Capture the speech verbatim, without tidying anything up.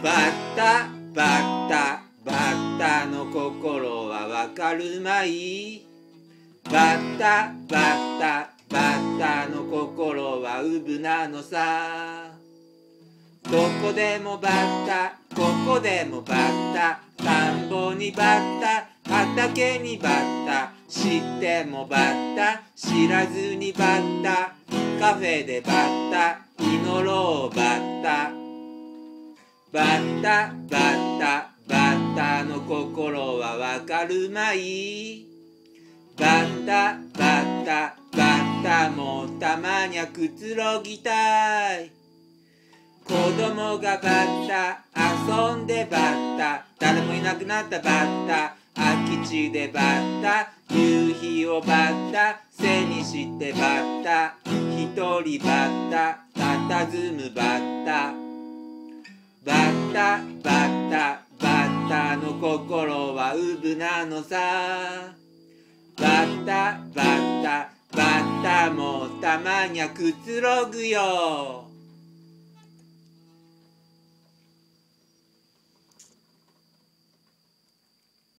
バッタバッタバッタの心はわかるまい。バッタバッタバッタの心はうぶなのさ。どこでもバッタ、ここでもバッタ、田んぼにバッタ、畑にバッタ、知ってもバッタ、知らずにバッタ、カフェでバッタ、祈ろうバッタ。バッタバッタバッタの心はわかるまい。バッタバッタバッタもたまにゃくつろぎたい。子供がバッタ遊んでバッタ、誰もいなくなったバッタ、空き地でバッタ、夕日をバッタ背にしてバッタ、一人バッタ佇むバッタ。バッタバッタバッタの心はうぶなのさ。バッタバッタバッタもたまにゃくつろぐよ。